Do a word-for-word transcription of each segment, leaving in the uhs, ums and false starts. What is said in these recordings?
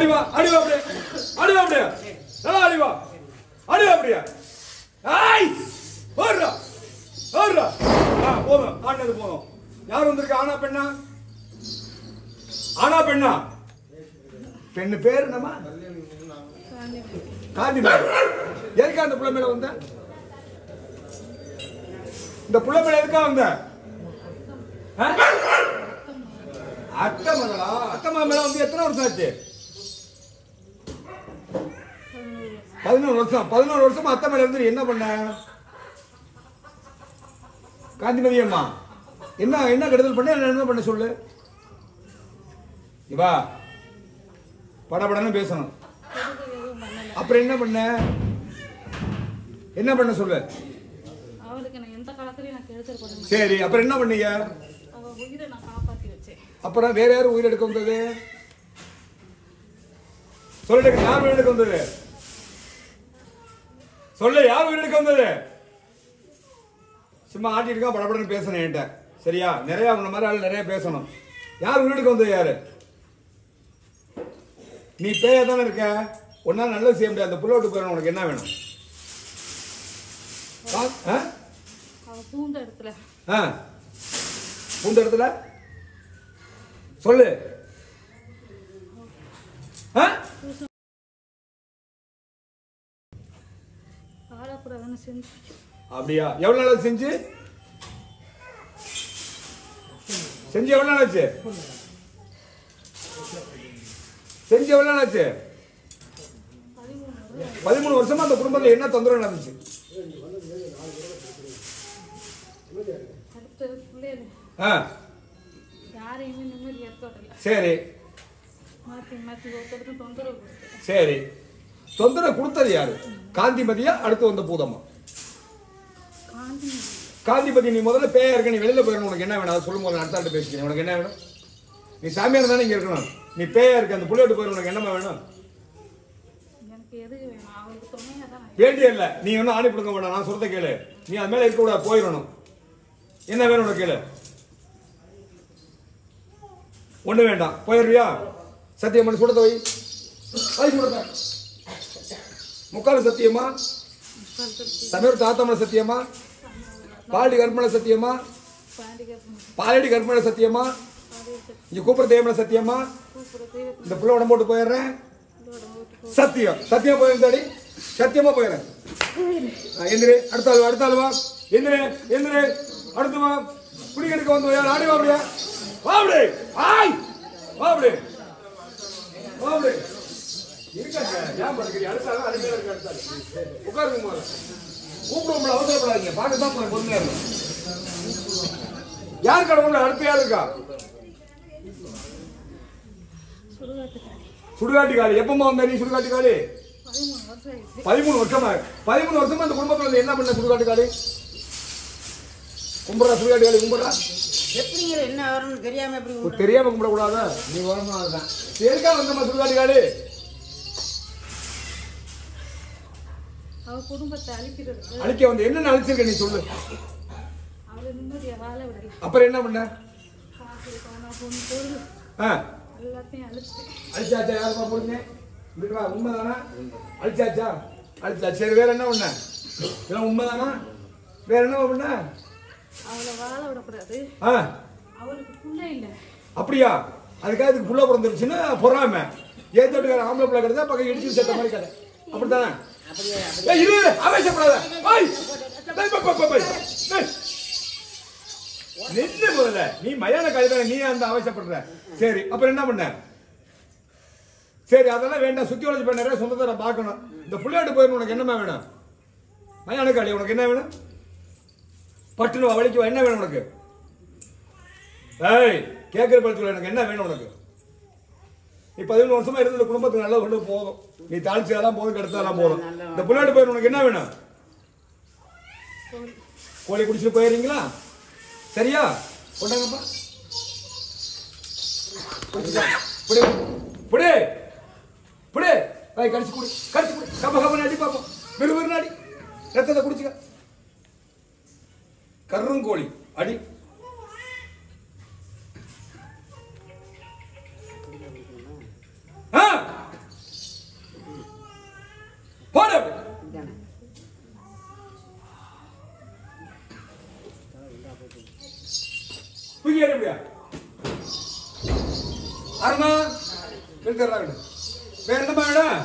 அடிவா அடிவா அப்படியே அடிவா அப்படியே நல்லா அடிவா அடிவா அப்படியே ஐய் ஓடுறா ஓடுறா ஆ போதும் ஆனது போதும் யார் வந்திருக்கா ஆனா பெண்ணா ஆனா பெண்ணா பெண்ணு பேர் என்னமா காந்திமதி எதுக்கா அந்த புள்ள மேல வந்த இந்த புள்ள மேல எதுக்கா வந்த அத்தை மகளா அத்தை மகள் மேல வந்து எத்தனை வருஷம் ஆச்சு பதினோரு வருஷம் பதினோரு வருஷமா அத்தை மேல இருந்து என்ன பண்ண காந்திமதி அம்மா என்ன என்ன கெடுதல் பண்ண என்ன பண்ண சொல்லு இவா படபடன்னு பேசணும் அப்புறம் என்ன பண்ண என்ன பண்ண சொல்லு சரி அப்புறம் என்ன பண்ணீங்க அப்புறம் வேற யாரும் உயிர் எடுக்க வந்தது சொல்லிட்டு யார் உயிர் எடுக்க வந்தது சொல்லு யார் உயிர் எடுக்க வந்தது சும்மா ஆட்டிட்டு இருக்கா படபடன்னு பேசணும் என்கிட்ட சரியா நிறைய உன்ன மாதிரி ஆள் நிறைய பேசணும் யார் உயிர் எடுக்க வந்தது யாரு நீ பேயா தானே இருக்க ஒன்னால நல்லது செய்ய முடியாது அந்த புள்ள விட்டு போயிடணும் உனக்கு என்ன வேணும் பூண்ட இடத்துல பூண்ட இடத்துல சொல்லு அப்படியா எவ்வளவு நாள் செஞ்சு செஞ்சு எவ்வளவு நாள் ஆச்சு செஞ்சு எவ்வளவு நாள் ஆச்சு பதிமூணு வருஷமா அந்த குடும்பத்தில் என்ன தொந்தரவு நடந்துச்சு சரி சரி தொந்தரவு கொடுத்தது யாரு காந்திமதியா அடுத்து வந்த பூதமா காந்திமதி நீ முதல்ல பேயா இருக்க நீ வெளியில போயிடணும் உனக்கு என்ன வேணும் அதை சொல்லும் போது அடுத்த பேசிக்கிறேன் உனக்கு என்ன வேணும் நீ சாமியார் தானே இங்க இருக்கணும் நீ பேயா இருக்க அந்த புள்ளியோட்டு போயிடும் உனக்கு என்னமா வேணும் வேண்டிய இல்ல நீ ஒன்னும் ஆணி கொடுக்க வேண்டாம் நான் சொல்றத கேளு நீ அது மேல இருக்க கூடாது போயிடணும் என்ன வேணும் உனக்கு கேளு ஒண்ணு வேண்டாம் போயிடுறியா சத்தியமா சுடத்தை வை வை சுடத்த முக்கால் சத்தியமா சமீர் தாத்தமன சத்தியமா பாடி கர்மண சத்தியமா பாலடி கர்மண சத்தியமா இங்க கூப்பிட தேவன சத்தியமா இந்த புள்ள உடம்பு போட்டு போயிடுறேன் சத்தியம் சத்தியம் போயிருந்தாடி சத்தியமா போயிடுறேன் எந்திரி அடுத்த ஆள் அடுத்த ஆள் வா எந்திரி எந்திரி அடுத்து வா குடி எடுக்க வந்து ஆடி வா அப்படியா வா அப்படி ஆய் வா அப்படி வா அப்படி இருக்காங்க ஏன் படுக்கிறீங்க அடுத்தாலும் அது மேல இருக்கு அடுத்தாலும் உட்காருங்க போது கூப்பிடுவோம்ல அவசரப்படாதீங்க பார்க்கத்தான் போய் பொறுமையா இருக்கும் யார் கடவுள் அடுத்து யார் இருக்கா சுடுகாட்டு காலி எப்பமா வந்த நீ சுடுகாட்டு காலி பதிமூணு வருஷமா பதிமூணு வருஷமா அந்த குடும்பத்துல என்ன பண்ண சுடுகாட்டு காலி கும்பிடா சுடுகாட்டு காலி கும்பிடா எப்படிங்க என்ன வரணும்னு தெரியாம எப்படி தெரியாம கும்பிட கூடாதா நீ வரணும் அதுதான் சரிக்கா வந்தம்மா சுடுகாட்டு காலி அவ குடும்பத்தை அழிக்கிறது அழிக்க வந்து என்ன அழிச்சிருக்க நீ சொல்லு அவளை நிம்மதியா வாழ விடல அப்புறம் என்ன பண்ண எல்லாத்தையும் அழிச்சு அழிச்சாச்சா யாருப்பா போடுங்க உண்மைதானா அழிச்சாச்சா அழிச்சா சரி வேற என்ன பண்ண இதெல்லாம் உண்மைதானா வேற என்ன பண்ண அவளை வாழ விடக்கூடாது அவளுக்கு புள்ள இல்ல அப்படியா அதுக்காக இதுக்கு புள்ள பிறந்துருச்சுன்னா பொறாம ஏத்தோட்டுக்கார ஆம்பளை பிள்ளை கிடைச்சா பக்கம் இடிச்சு சேர்த்த மாதிரி கதை அப்படித்தானே அவசியப்படாத நெஞ்சு முதல்ல நீ மயான கழுதான நீ அந்த அவசியப்படுற சரி அப்புறம் என்ன பண்ண சரி அதெல்லாம் வேண்டாம் சுத்தி வளைச்சு பண்ண நிறைய சொந்தத்தை நான் பார்க்கணும் இந்த புள்ளையாட்டு போயிடும் உனக்கு என்னமா வேணும் மயான காளி உனக்கு என்ன வேணும் பட்டுனு வலிக்கு என்ன வேணும் உனக்கு ஏய் கேட்கிற பழத்துல எனக்கு என்ன வேணும் உனக்கு நீ பதிமூணு வருஷமா இருந்த குடும்பத்துக்கு நல்லா கொண்டு போதும் நீ தாழ்ச்சியெல்லாம் போதும் கெடுத்தாலாம் போதும் இந்த புள்ளையாட்டு போயிடும் உனக்கு என்ன வேணும் கோழி குடிச்சிட்டு போயிடுறீங்களா சரியா கொண்டாங்கப்பா புடி புடி புடி வாய் கடிச்சு குடி கடிச்சு குடி கப்ப கப்ப அடி பாப்போம் வெறு வெறு அடி ரத்தத்தை குடிச்சுக்க கருங்கோழி அடி தூக்கி ஏறி முடியா அருணா இருக்கிறாங்க வேற என்னமா வேணும்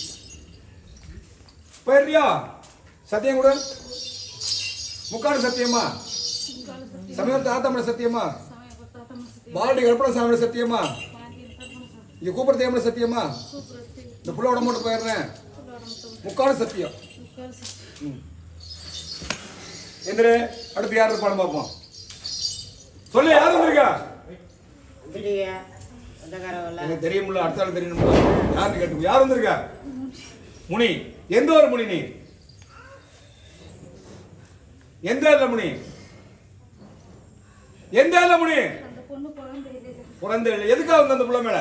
போயிடுறியா சத்தியம் கூட முக்காடு சத்தியமா சமயம் தாத்தமட சத்தியமா பாலடி கற்பனை சாமி சத்தியமா இங்க கூப்பிட தேமட சத்தியமா இந்த புள்ளோட மட்டும் போயிடுறேன் முக்காடு சத்தியம் எந்திர அடுத்து யார் இருப்பான்னு பார்ப்போம் சொல்லு யார் வந்திருக்கா எனக்கு தெரியும்ல அடுத்த ஆள் தெரியணும்ல யாருன்னு கேட்டு யார் வந்திருக்கா முனி எந்த ஒரு முனி நீ எந்த இல்ல முனி எந்த இல்ல முனி பிறந்த எதுக்காக வந்த அந்த புள்ள மேல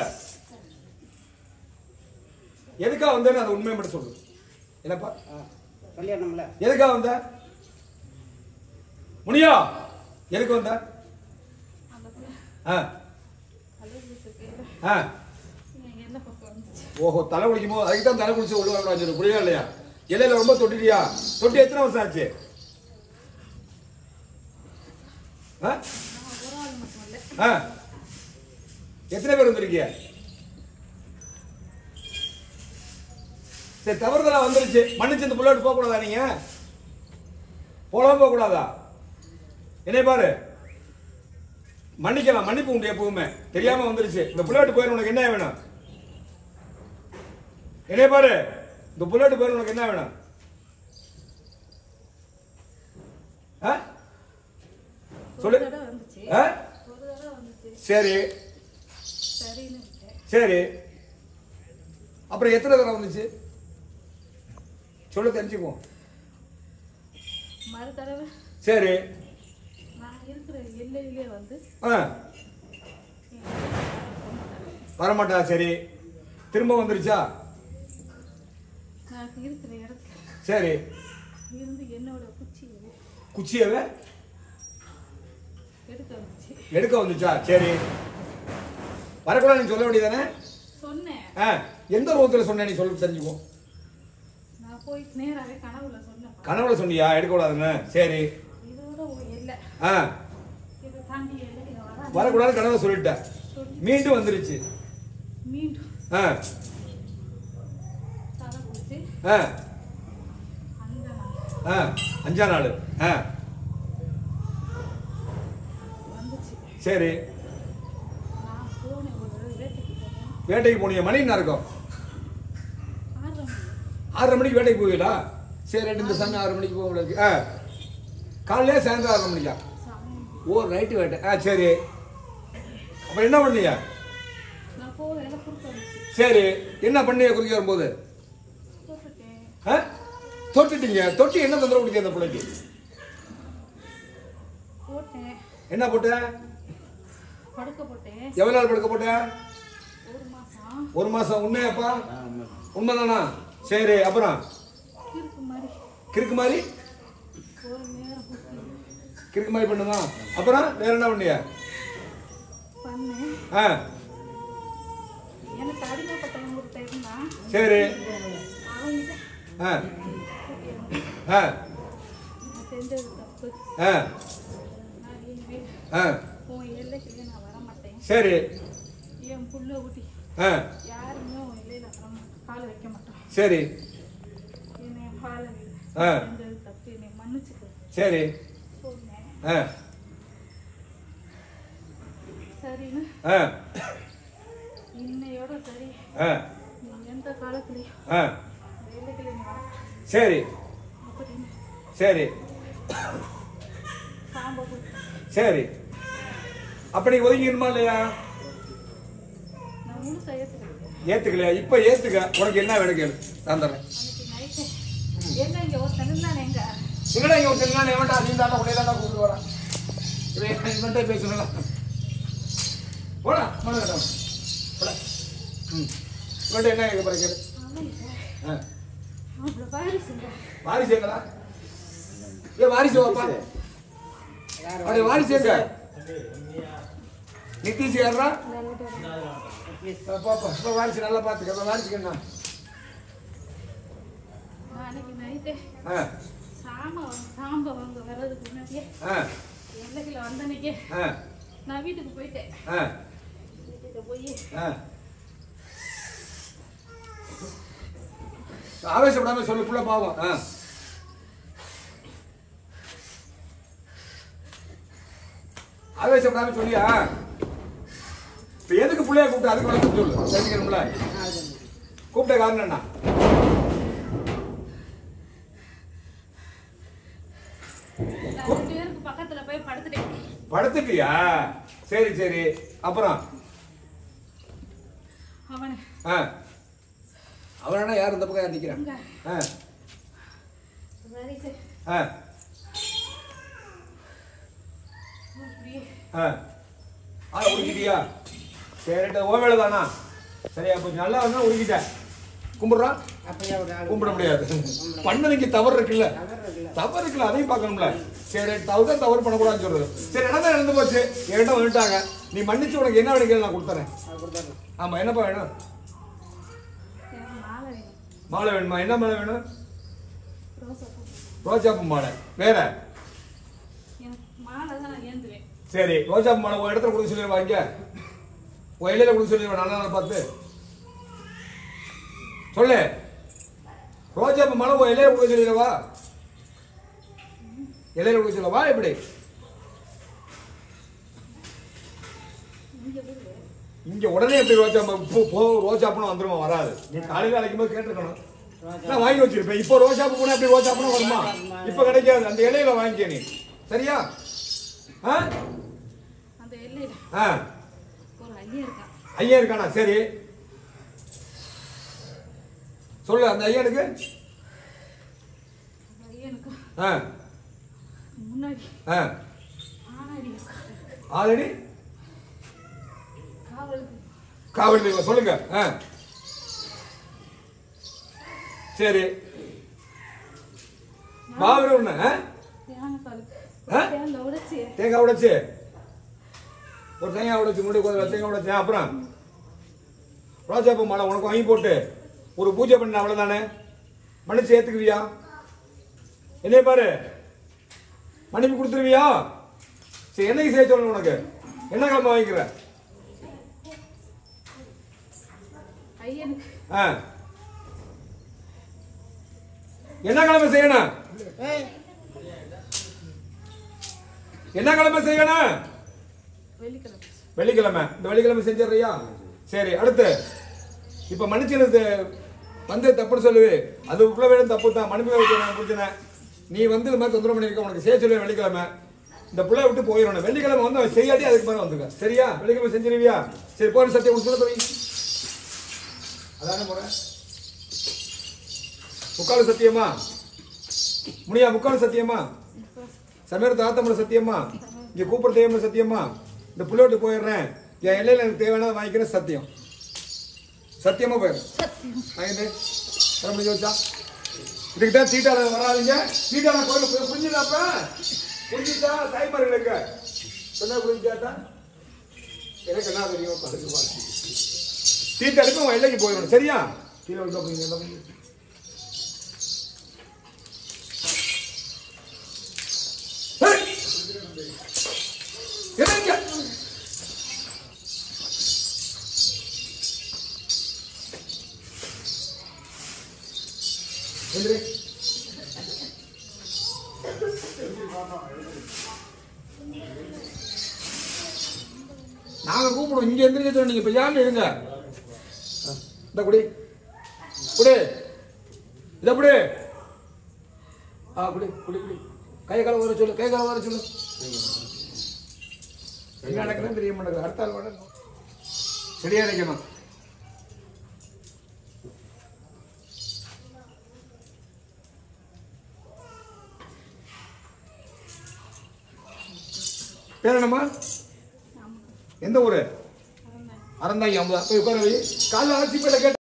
எதுக்காக வந்தேன்னு அந்த உண்மையை மட்டும் சொல்லு என்னப்பா கல்யாணம்ல எதுக்காக வந்த முனியா எதுக்கு வந்த ஓஹோ தலை குளிக்கும் போது அதுக்கு தான் தலை குளிச்சு விழுவாங்க புரியா இல்லையா இலையில ரொம்ப தொட்டிட்டியா தொட்டி எத்தனை வருஷம் ஆச்சு எத்தனை பேர் வந்திருக்கீங்க சரி தவறுதலா வந்துருச்சு மன்னிச்சு இந்த புள்ளோட்டு போக கூடாதா நீங்க போலாம் போக கூடாதா என்னை பாரு மன்னிக்கலாம் மன்னிப்பு உண்டு எப்பவுமே தெரியாம வந்துருச்சு இந்த புல்லட் போயிரு உனக்கு என்ன வேணும் என்னை பாரு இந்த புல்லட் போயிரு உனக்கு என்ன வேணும் சொல்லு சரி சரி அப்புறம் எத்தனை தடவை வந்துச்சு சொல்லு தெரிஞ்சுக்குவோம் சரி வரமாட்டா சரி திரும்ப வந்துருச்சா சரி குச்சியவே எடுக்க வந்துச்சா சரி வரக்கூடாது நீ சொல்ல வேண்டியதானே எந்த ரூபத்துல சொன்ன நீ சொல்ல தெரிஞ்சுக்குவோம் கனவுல சொன்னியா எடுக்க கூடாதுன்னு சரி வரக்கூடாது கனவை சொல்லிட்டேன் மீண்டும் வந்துருச்சு அஞ்சா நாள் சரி வேட்டைக்கு போனீங்க மணி என்ன இருக்கும் ஆறரை மணிக்கு வேட்டைக்கு போவீங்களா சரி ரெண்டு இந்த சண்டை ஆறு மணிக்கு போக முடியாது காலையில சாயந்தரம் ஆறு மணிக்கா ஓ நைட்டு வேட்டை ஆ சரி அப்ப என்ன பண்ணீங்க சரி என்ன பண்ணீங்க குறுக்கி வரும்போது தொட்டுட்டீங்க தொட்டி என்ன தொந்தரவு கொடுக்க அந்த பிள்ளைக்கு என்ன போட்ட எவ்வளவு நாள் படுக்க போட்ட ஒரு மாசம் உண்மையாப்பா உண்மைதானா சரி அப்புறம் கிறுக்கு மாதிரி கிறுக்கு மாதிரி பண்ணுமா அப்புறம் வேற என்ன பண்ணிய சரி சரி சரி சரி இன்னையோட சரி எந்த காலத்துலயும் சரி சரி சரி அப்ப நீ ஒதுங்கிடுமா இல்லையா ஏத்துக்கலையா இப்ப ஏத்துக்க உனக்கு என்ன வேணும் கேளு நான் தரேன் எங்கடா இங்க ஒருத்தன் இருந்தானே எவன்டா நீ தாண்டா உடனே தாண்டா கூப்பிட்டு வரேன் இவன் இவன்ட்டே பேசணும் போடா போடா போடா ம் இவன்ட்ட என்ன கேட்க போற கேளு வாரிசு எங்கடா ஏ வாரிசு வாப்பா அடே வாரிசு எங்க நிதிஷ் யாரா பாப்பா இப்ப வாரிசு நல்லா பாத்துக்க வாரிசுக்கு என்ன நாளைக்கு நைட்டு சாம சாம்ப வந்து வரதுக்கு முன்னாடியே எல்லைக்குள்ள வந்தனைக்கே நான் வீட்டுக்கு போயிட்டேன். ஆ வீட்டுக்கு போய் ஆ ஆவேசப்படாம சொல்லு, புள்ள பாவம். ஆ ஆவேசப்படாம சொல்லியா? இப்ப எதுக்கு பிள்ளைய கூப்பிட்டு அதுக்கு வளர்த்து சொல்லு, தெரிஞ்சுக்கணும்ல. கூப்பிட்ட காரணம் என்ன? நான் ரெண்டு பேருக்கு பக்கத்துல போய் படுத்துட்டேன். படுத்துட்டியா? சரி சரி, அப்புறம் அவனை ஆ அவனா யார் இந்த பக்கம் யார் நிக்கிறான்? இங்க ஆ சரி சரி ஆ இப்படியே ஆ ஆ உருக்கிட்டியா? சரிட்ட ஓ வேலை தானா? சரியா கொஞ்சம் நல்லா வந்தா உருக்கிட்டேன். கும்பிடுறான்? அப்படியே ஒரு ஆள் கும்பிட முடியாது. பண்ணதுக்கு தவறு இருக்குல்ல, தவறு இருக்குல்ல, அதையும் பார்க்கணும்ல. சரி தவறு தான் தவறு பண்ணக்கூடாதுன்னு சொல்றது. சரி நடந்தா நடந்து போச்சு, என்கிட்ட வந்துட்டாங்க, நீ மன்னிச்சு உனக்கு என்ன வேணும் நான் கொடுத்துறேன். அது கொடுத்தாரு. ஆமா என்னப்பா வேணும்? எனக்கு மாலை வேணும். மாலை வேணுமா? என்ன மாலை வேணும்? ரோசா பூ. ரோஜாப்பூ மாலை. வேற? எனக்கு மாலை தான் நான் ஏந்துவேன். சரி ரோஜாப்பூ மாலை உன் இடத்துல கொடுக்க சொல்லிடுவா, இங்க உன் இலையில கொடுக்க சொல்லிடுவா, நல்லா நல்லா பார்த்து சொல்லு. ரோஜாப்பூ மாலை உன் இலையில கொடுக்க சொல்லிடுவா, இலையில கொடுக்க சொல்லவா? எப்படி? இங்க விடு. இங்க உடனே எப்படி ரோஜா பூ போ ரோஜாப்பூனா வந்துருமா? வராது. நீ காலையில அழைக்கும் போது கேட்டிருக்கணும், நான் வாங்கி வச்சிருப்பேன். இப்போ ரோஜாப்பூ போனா எப்படி ரோஜாப்பூனா வருமா? இப்ப கிடைக்காது, அந்த இலையில வாங்கிக்க நீ. சரியா? ஆ அந்த எல்லையில ஆ ஒரு ஐயா இருக்கான். ஐயா இருக்கானா? சரி சொல்லு அந்த ஐயனுக்கு. அந்த ஐயனுக்கு ஆ முன்னாடி ஆ ஆனாடி ஆல்ரெடி காவலுக்கு காவல் தெய்வம் சொல்லுங்க. ஆ சரி பாவரு ஒண்ணு. தேங்காய் காலுக்கு ஆ? தேங்காய் உடைச்சி தேங்காய் உடைச்சு ஒரு தேங்காய் உடைச்சு முடி கொஞ்சம் தேங்காய் உடைச்சு, அப்புறம் ரோஜாப்பூ மாலை உனக்கு வாங்கி போட்டு ஒரு பூஜை பண்ண, அவ்வளவுதானே? மன்னிச்சு ஏத்துக்குவியா? என்னைய பாரு, மன்னிப்பு கொடுத்துருவியா? சரி என்னைக்கு செய்ய சொல்லணும் உனக்கு? என்ன கிழமை வாங்கிக்கிற? ஐயனுக்கு ஆ என்ன கிழமை செய்யணும்? ஏய், என்ன கிழமை செய்யணும்? வெள்ளிக்கிழமை வெள்ளிக்கிழமை. இந்த வெள்ளிக்கிழமை செஞ்சிடறியா? சரி அடுத்து இப்ப மன்னிச்சு வந்து தப்புன்னு சொல்லுவே, அது உள்ள வேணும் தப்பு தான், மன்னிப்பு பிரச்சனை. நீ வந்து இந்த மாதிரி தொந்தரவு பண்ணிருக்க, உனக்கு செய்ய சொல்லுவேன் வெள்ளிக்கிழமை. இந்த பிள்ளை விட்டு போயிடணும். வெள்ளிக்கிழமை வந்து அவன் செய்யாட்டி அதுக்கு மேலே வந்துக்க. சரியா? வெள்ளிக்கிழமை செஞ்சிருவியா? சரி போன சத்தியம் சொல்ல போய் அதான போற முக்கால் சத்தியமா முடியா? முக்கால் சத்தியமா? சமீரத்தை ஆத்தமல சத்தியமா? இங்க கூப்பிட தேவையான சத்தியமா? இந்த புள்ள விட்டு போயிடுறேன், என் எல்லையில எனக்கு தேவையான வாங்கிக்கிறேன் சத்தியம். சத்தியமா போயிடும். வச்சா இதுக்கு தான் சீட்டாள வராதிங்க. சீட்டாள கோயில் புரிஞ்சுதாப்ப? புரிஞ்சுட்டா தாய்மார்களுக்கு சொன்னா புரிஞ்சாட்டா எனக்கு என்ன தெரியும்? படுத்து பாரு சீட்டு அடிப்பு அவன் எல்லைக்கு போயிடணும். சரியா? கீழே விட்டு போய் நாங்க கூப்பிடுவோம். இங்க எந்திரிக்க நீங்க இப்ப யாரு இருங்க. இந்த குடி குடி இத குடி. ஆ குடி குடி குடி. கை கால வர சொல்லு, கை கால வர சொல்லு. என்ன நடக்குதுன்னு தெரிய மாட்டேங்குது. அடுத்த ஆள் வர சரியா நினைக்கணும். பேர் என்னம்மா? எந்த ஊரு? அறந்தாங்கி. ஐம்பதா போய் உட்கார. காலைல ஆட்சி பேட்டை கேட்ட